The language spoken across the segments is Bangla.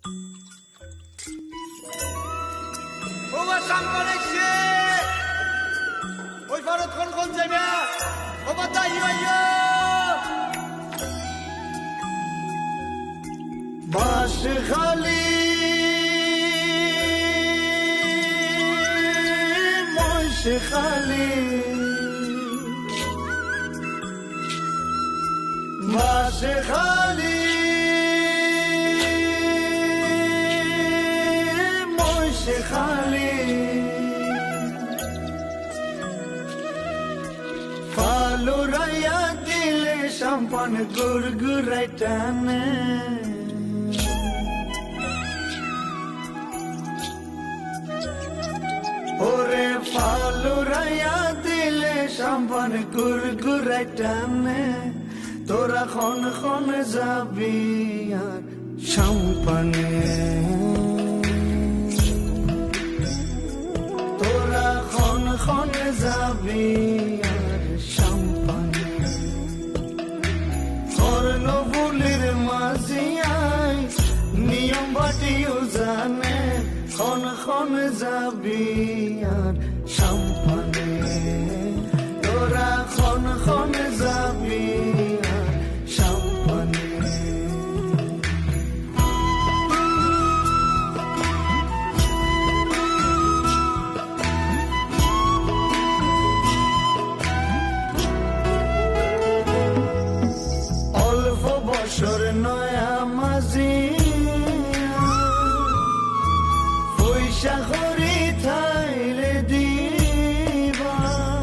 ওবা সামনে এসে ওই ভারত কোন যাবে ওবা তাই ভাইয়া বাস খালি মশ খালি বাস খালি মশ খালি ফালুরাইয়া দিলে সম্পন গুরগুরাই টানে ওরে ফালুরাইয়া দিলে সম্পন গুরগুরাই টানে তোরা খন খন যাবি আর সম্পনে তোরা খন খন যাবি আর সম্পনে কর্ণফুলির মাঝিয়াই নিয়ম বাটিও জানে খন খন যাবি আর সম্পনে তোরা খন খন যাবি আর সম্পনে অল্প বছর নয়া মাঝি পয়সা করি থাইলে দিবা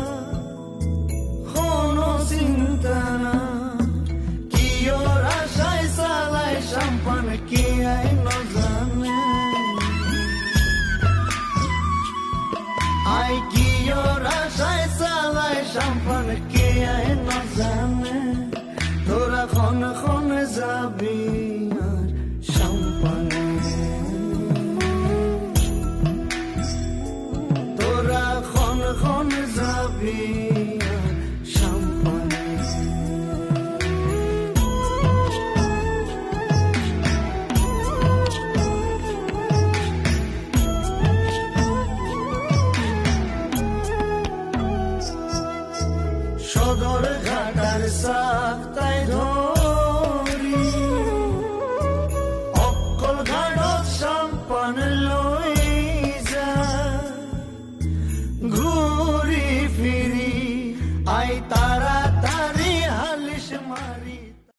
কোনো চিন্তা না কি ওর আশায় চালাই সম্পন কি আই নজানে আই কি ওর আশায় চালাই সম্পন কি আই নজানে তোরা খন খন যাবি আর সম্পনে তোরা খন খন যাবি আর সম্পনে সদর ঘাটার সাক্তায় ধরি অক্কল ঘাটত সম্পন লই যা ঘুরি ফিরি আই তারা